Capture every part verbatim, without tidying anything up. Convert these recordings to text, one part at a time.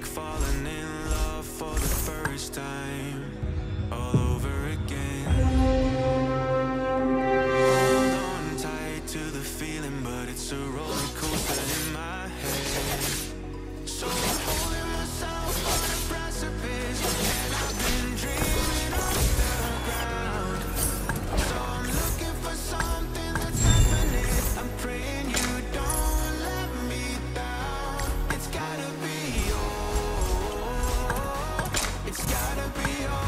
falling in love for the first time, all over again. Hold on tight to the feeling, but it's a roller coaster in my head. So I'm holding myself on a precipice, and I've been dreaming off the ground. So I'm looking for something that's happening. I'm praying you don't let me down. It's gotta be you. It's gotta be you.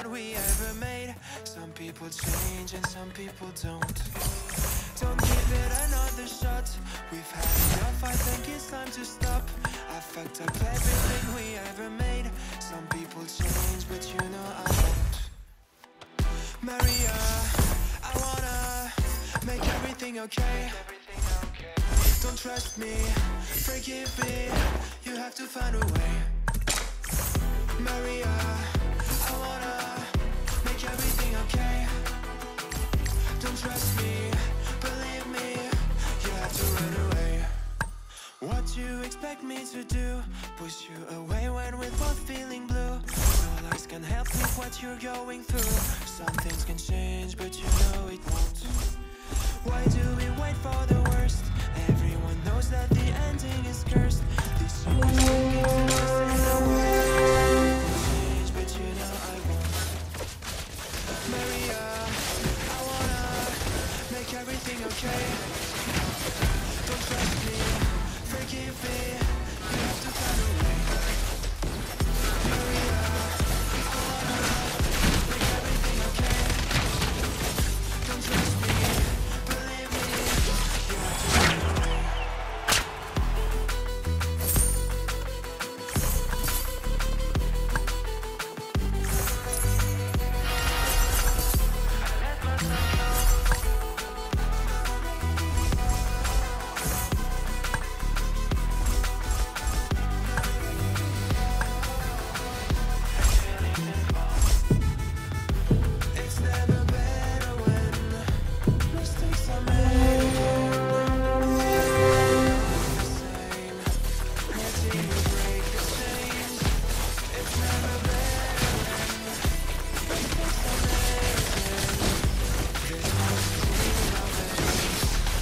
one we ever made. Some people change and some people don't. Don't give it another shot. We've had enough, I think it's time to stop. I fucked up everything we ever made. Some people change, but you know I won't. Maria, I wanna make everything okay. Don't trust me, forgive me, you have to find a way. Maria, I wanna make everything okay. Don't trust me, believe me, you have to run away. What you expect me to do? Push you away when we're both feeling blue. No lies can help with what you're going through. Some things can change, but you know it won't. Why do we wait for the worst? Everyone knows that the ending is cursed. This year is taking to listen the words. Change, but you know I won't. Maria, I wanna make everything okay. Don't trust me, forgive me, you have to find a way. Maria, I wanna make everything okay. Don't trust me, believe me, you have to find a way. It's never better when mistakes are made again. The same, hurting will break the chains. It's never better when mistakes are made again. There's poison in our veins.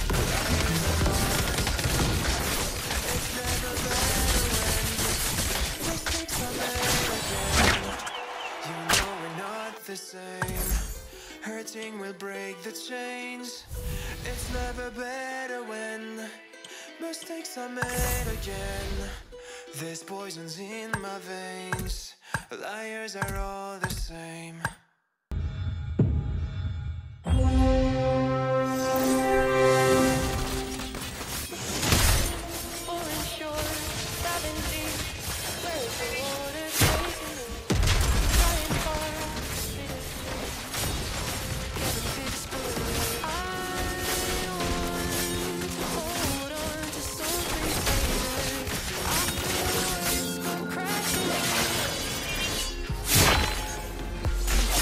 It's never better when mistakes are made again. You know we're not the same. Hurting will break the chains. It's never better when mistakes are made again. There's poisons in my veins. Liars are all the same. Falling short, diving deep. Where is the water chasing me? Trying hard to be the truth. Getting fixed, but I want to hold on to something greater. I feel the waves come crashing.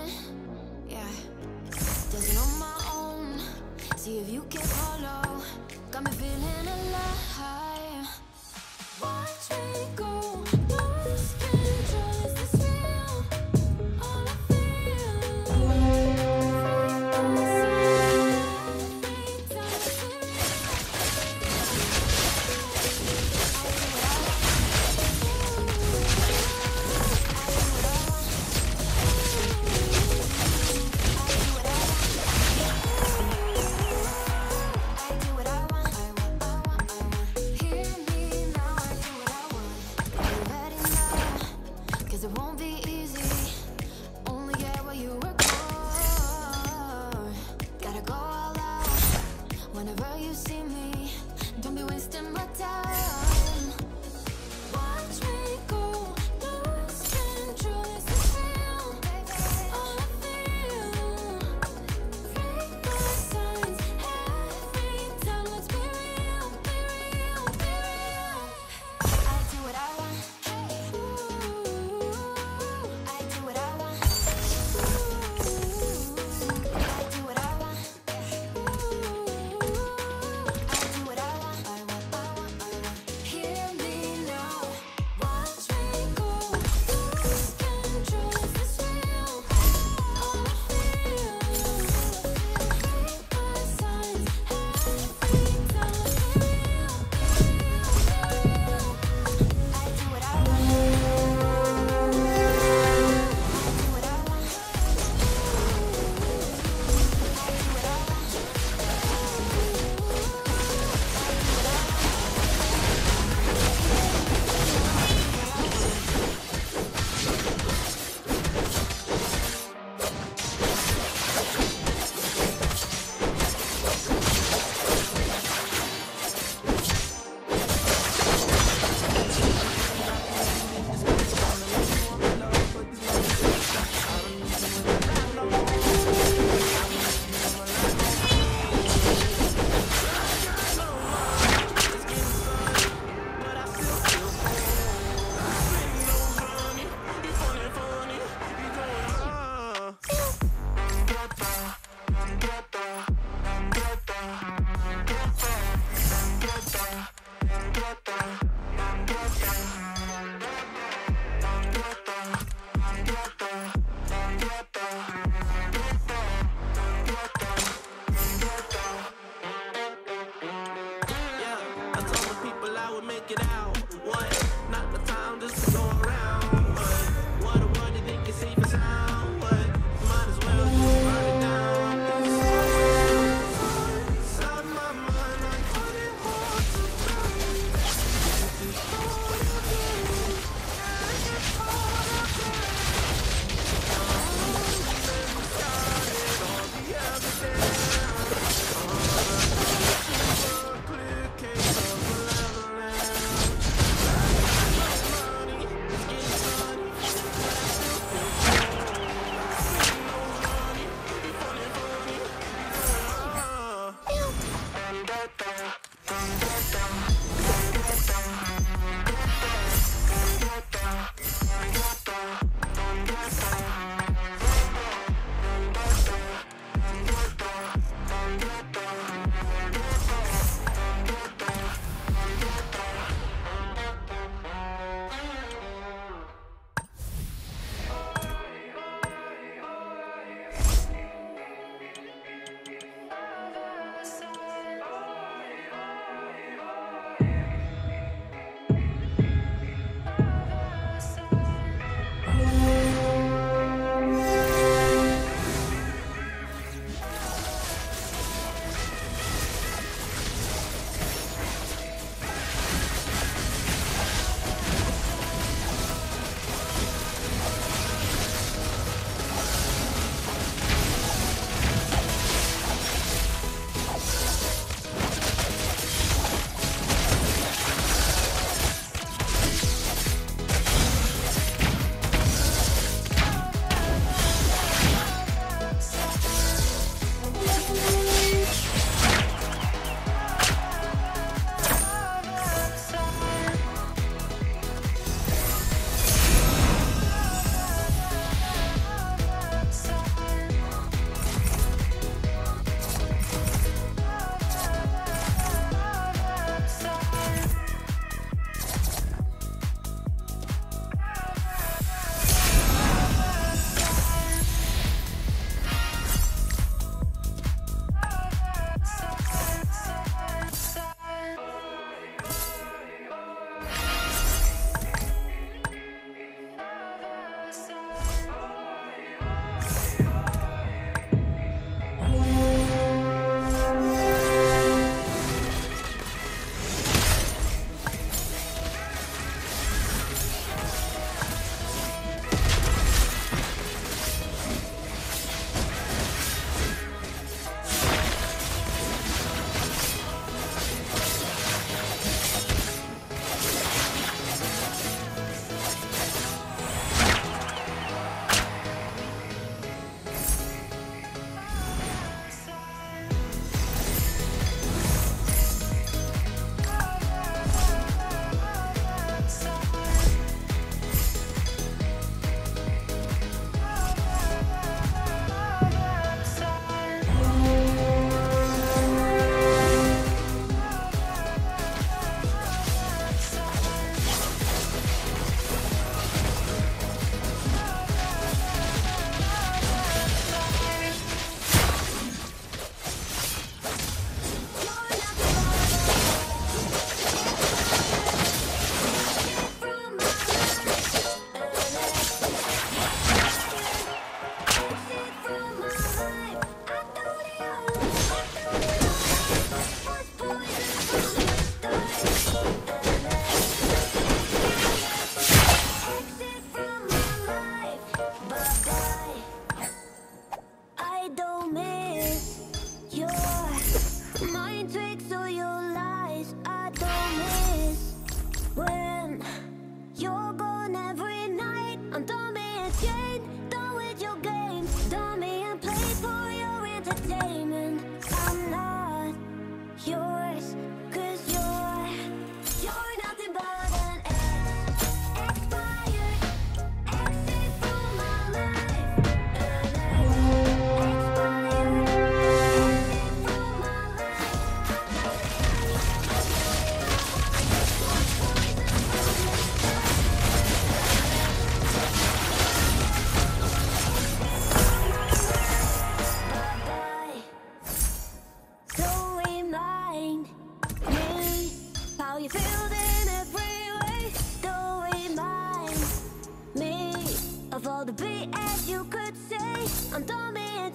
moment. Yeah, dancing on my own. See if you can follow. Got me feeling alive. Watch me go. Lose control. Is this real? All I feel. I'm missing every time I feel.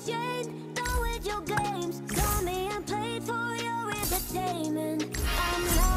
chain, done with your games. Saw me and played for your entertainment. I'm not